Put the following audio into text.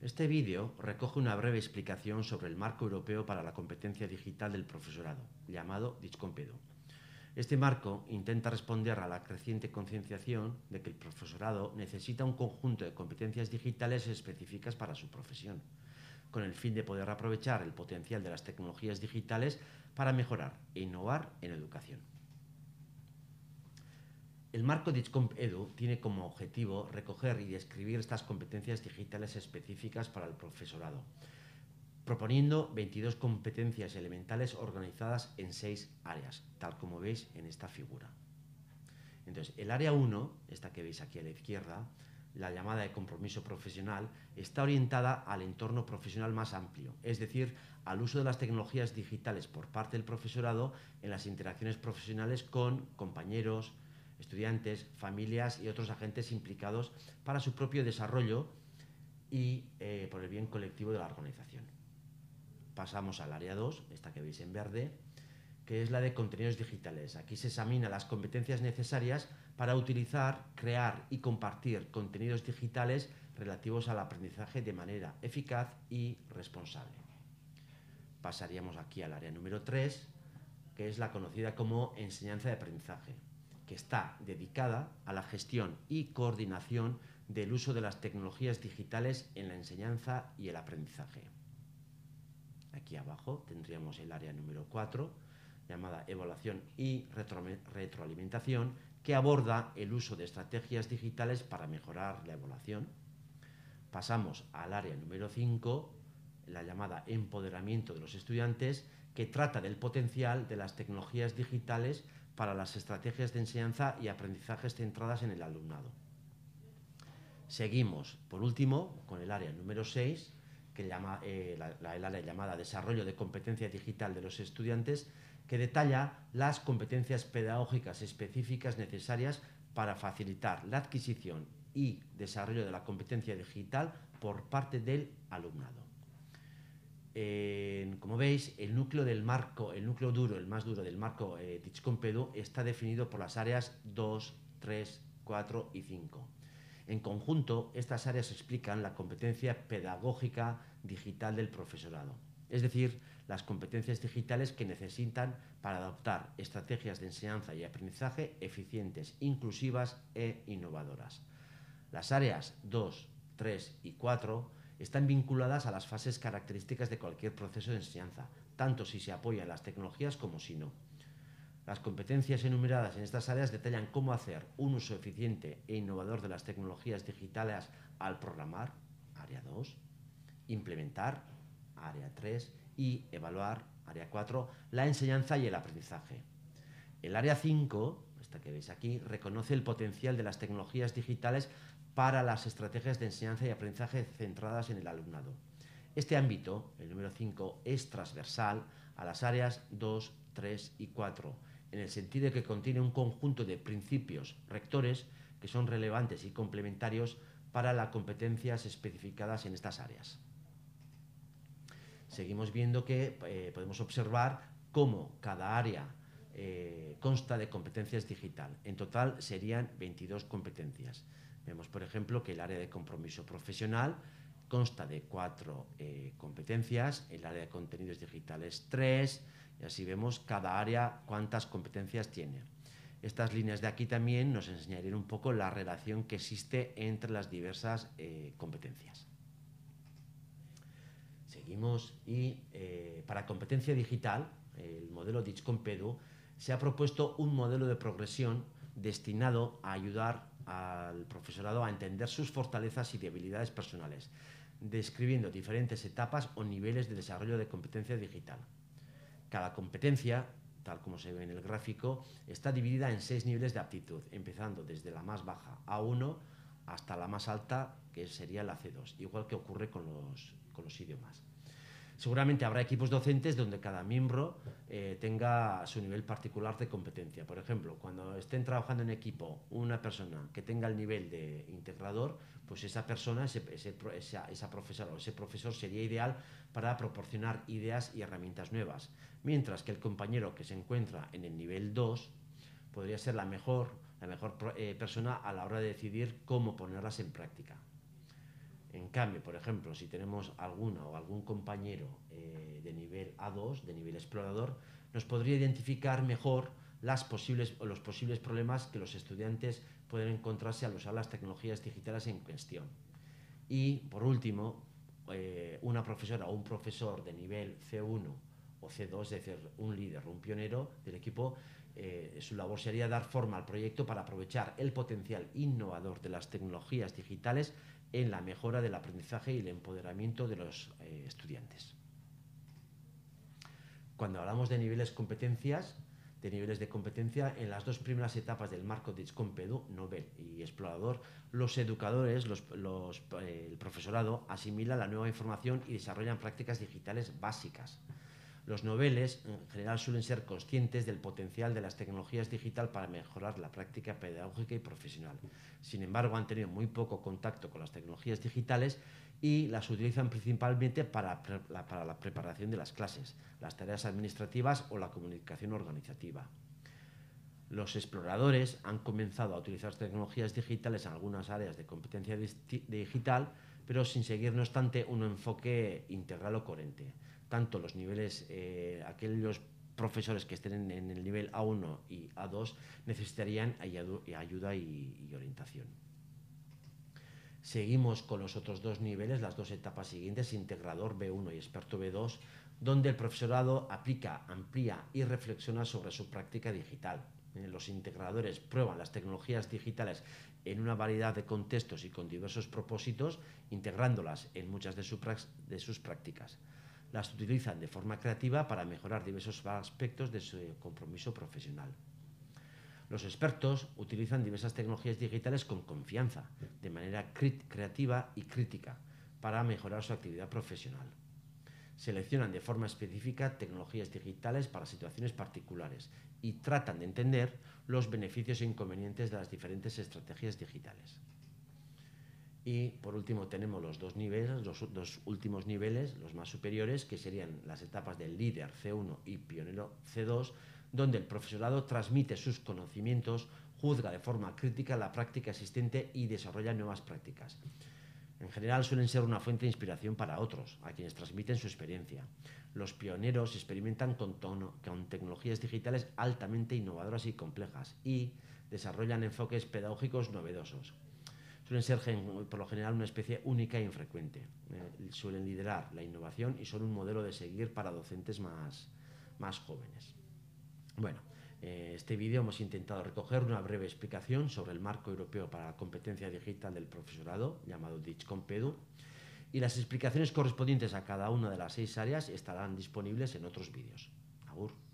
Este vídeo recoge una breve explicación sobre el marco europeo para la competencia digital del profesorado, llamado DICSCOMPEDU. Este marco intenta responder a la creciente concienciación de que el profesorado necesita un conjunto de competencias digitales específicas para su profesión, con el fin de poder aprovechar el potencial de las tecnologías digitales para mejorar e innovar en educación. El marco DICSCOMPEDU tiene como objetivo recoger y describir estas competencias digitales específicas para el profesorado, proponiendo 22 competencias elementales organizadas en 6 áreas, tal como veis en esta figura. Entonces, el área 1, esta que veis aquí a la izquierda, la llamada de compromiso profesional, está orientada al entorno profesional más amplio, es decir, al uso de las tecnologías digitales por parte del profesorado en las interacciones profesionales con compañeros, estudiantes, familias y otros agentes implicados para su propio desarrollo y por el bien colectivo de la organización. Pasamos al área 2, esta que veis en verde, que es la de contenidos digitales. Aquí se examinan las competencias necesarias para utilizar, crear y compartir contenidos digitales relativos al aprendizaje de manera eficaz y responsable. Pasaríamos aquí al área número 3, que es la conocida como enseñanza de aprendizaje, que está dedicada a la gestión y coordinación del uso de las tecnologías digitales en la enseñanza y el aprendizaje. Aquí abajo tendríamos el área número 4, llamada evaluación y retroalimentación, que aborda el uso de estrategias digitales para mejorar la evaluación. Pasamos al área número 5, la llamada empoderamiento de los estudiantes, que trata del potencial de las tecnologías digitales para las estrategias de enseñanza y aprendizajes centradas en el alumnado. Seguimos, por último, con el área número 6, que el área llamada desarrollo de competencia digital de los estudiantes, que detalla las competencias pedagógicas específicas necesarias para facilitar la adquisición y desarrollo de la competencia digital por parte del alumnado. Como veis, el núcleo duro, el más duro del marco DICSCOMPEDU está definido por las áreas 2, 3, 4 y 5. En conjunto, estas áreas explican la competencia pedagógica digital del profesorado, es decir, las competencias digitales que necesitan para adoptar estrategias de enseñanza y aprendizaje eficientes, inclusivas e innovadoras. Las áreas 2, 3 y 4 están vinculadas a las fases características de cualquier proceso de enseñanza, tanto si se apoya en las tecnologías como si no. Las competencias enumeradas en estas áreas detallan cómo hacer un uso eficiente e innovador de las tecnologías digitales al programar, área 2, implementar, área 3, y evaluar, área 4, la enseñanza y el aprendizaje. El área 5, esta que veis aquí, reconoce el potencial de las tecnologías digitales para las estrategias de enseñanza y aprendizaje centradas en el alumnado. Este ámbito, el número 5, es transversal a las áreas 2, 3 y 4, en el sentido de que contiene un conjunto de principios rectores que son relevantes y complementarios para las competencias especificadas en estas áreas. Seguimos viendo que podemos observar cómo cada área consta de competencias digital. En total serían 22 competencias. Vemos, por ejemplo, que el área de compromiso profesional consta de 4 competencias, el área de contenidos digitales 3, y así vemos cada área cuántas competencias tiene. Estas líneas de aquí también nos enseñarían un poco la relación que existe entre las diversas competencias. Seguimos y para competencia digital, el modelo DICSCOMPEDU, se ha propuesto un modelo de progresión destinado a ayudar al profesorado a entender sus fortalezas y debilidades personales, describiendo diferentes etapas o niveles de desarrollo de competencia digital. Cada competencia, tal como se ve en el gráfico, está dividida en 6 niveles de aptitud, empezando desde la más baja, A1, hasta la más alta, que sería la C2, igual que ocurre con los idiomas. Seguramente habrá equipos docentes donde cada miembro tenga su nivel particular de competencia. Por ejemplo, cuando estén trabajando en equipo una persona que tenga el nivel de integrador, pues esa persona, esa profesora o ese profesor sería ideal para proporcionar ideas y herramientas nuevas. Mientras que el compañero que se encuentra en el nivel 2 podría ser la mejor persona a la hora de decidir cómo ponerlas en práctica. En cambio, por ejemplo, si tenemos alguna o algún compañero de nivel A2, de nivel explorador, nos podría identificar mejor los posibles problemas que los estudiantes pueden encontrarse al usar las tecnologías digitales en cuestión. Y, por último, una profesora o un profesor de nivel C1 o C2, es decir, un líder, un pionero del equipo, su labor sería dar forma al proyecto para aprovechar el potencial innovador de las tecnologías digitales en la mejora del aprendizaje y el empoderamiento de los estudiantes. Cuando hablamos de niveles de niveles de competencia, en las dos primeras etapas del marco de Compedu, Nobel y Explorador, los educadores, el profesorado, asimilan la nueva información y desarrollan prácticas digitales básicas. Los noveles, en general, suelen ser conscientes del potencial de las tecnologías digitales para mejorar la práctica pedagógica y profesional. Sin embargo, han tenido muy poco contacto con las tecnologías digitales y las utilizan principalmente para la preparación de las clases, las tareas administrativas o la comunicación organizativa. Los exploradores han comenzado a utilizar tecnologías digitales en algunas áreas de competencia digital, pero sin seguir, no obstante, un enfoque integral o coherente. Tanto los niveles, aquellos profesores que estén en el nivel A1 y A2 necesitarían ayuda y orientación. Seguimos con los otros dos niveles, las dos etapas siguientes, integrador B1 y experto B2, donde el profesorado aplica, amplía y reflexiona sobre su práctica digital. Los integradores prueban las tecnologías digitales en una variedad de contextos y con diversos propósitos, integrándolas en muchas de sus prácticas. Las utilizan de forma creativa para mejorar diversos aspectos de su compromiso profesional. Los expertos utilizan diversas tecnologías digitales con confianza, de manera creativa y crítica, para mejorar su actividad profesional. Seleccionan de forma específica tecnologías digitales para situaciones particulares y tratan de entender los beneficios e inconvenientes de las diferentes estrategias digitales. Y por último tenemos los dos últimos niveles, los más superiores, que serían las etapas del líder C1 y pionero C2, donde el profesorado transmite sus conocimientos, juzga de forma crítica la práctica existente y desarrolla nuevas prácticas. En general suelen ser una fuente de inspiración para otros, a quienes transmiten su experiencia. Los pioneros experimentan con tecnologías digitales altamente innovadoras y complejas y desarrollan enfoques pedagógicos novedosos. Suelen ser por lo general una especie única e infrecuente. Suelen liderar la innovación y son un modelo de seguir para docentes más jóvenes. Bueno, este vídeo hemos intentado recoger una breve explicación sobre el marco europeo para la competencia digital del profesorado, llamado DICS-COMPEDU, y las explicaciones correspondientes a cada una de las 6 áreas estarán disponibles en otros vídeos. Agur.